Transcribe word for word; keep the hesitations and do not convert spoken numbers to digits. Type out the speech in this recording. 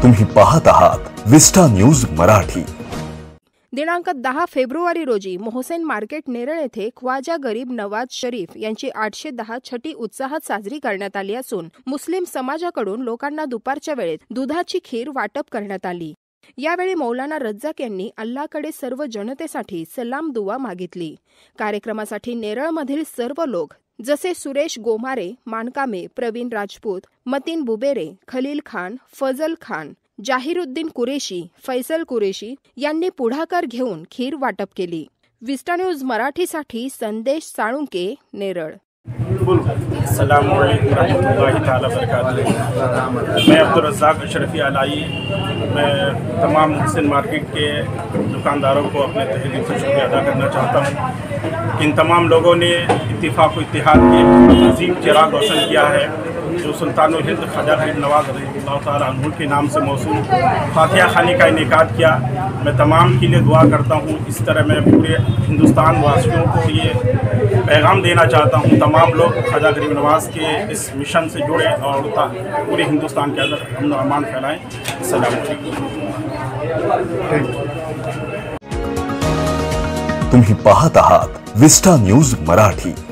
तुम्ही पाहत आहात विस्टा न्यूज मराठी। दिनांक दहा फेब्रुवारी रोजी मोहसेन मार्केट नेरळ येथे ख्वाजा गरीब नवाज शरीफ यांची आठशे दहा छठी उत्साहात साजरी करण्यात आली असून मुस्लिम समाजाकडून लोकांना दुपारच्या वेळेत दुधाची खीर वाटप करण्यात आली। यावेळी मौलाना रज्जाक यांनी अल्लाहकडे सर्व जनतेसाठी सलाम दुआ मागितली। कार्यक्रमासाठी नेरळमधील सर्व लोक जसे सुरेश गोमारे, मानकामे, प्रवीण राजपूत, मतीन बुबेरे, खलील खान, फजल खान, जाहिरुद्दीन कुरेशी, फैसल कुरेशी यांनी पुढाकार घेऊन खीर वाटप केली। विस्टा न्यूज मराठीसाठी संदेश साळुंके, नेरळ। अस्सलाम वालेकुम रहमतुल्लाहि ताला बरकातुहू। मैं अब्दुल रज़्ज़ाक अशरफी अलाई, मैं तमाम मोहसेन मार्केट के दुकानदारों को अपने तहे दिल से शुक्रिया अदा करना चाहता हूँ। इन तमाम लोगों ने इत्तिफाक व इत्तिहाद के अजीम चिराग रोशन किया है जो सुल्तानुल हिंद ख्वाजा गरीब नवाज रज़ियल्लाहु ताला अन्हु के नाम से मौसूल फातिहा खानी का इनेकाद किया। मैं तमाम के लिए दुआ करता हूँ। इस तरह मैं पूरे हिंदुस्तान वासियों को ये पैगाम देना चाहता हूँ, तमाम लोग ख्वाजा गरीब नवाज के इस मिशन से जुड़े और पूरे हिंदुस्तान के अंदर अमन और अमान फैलाएँ। अस्सलाम वालेकुम। तुम्ही पाहत आहात विस्टा न्यूज मराठी।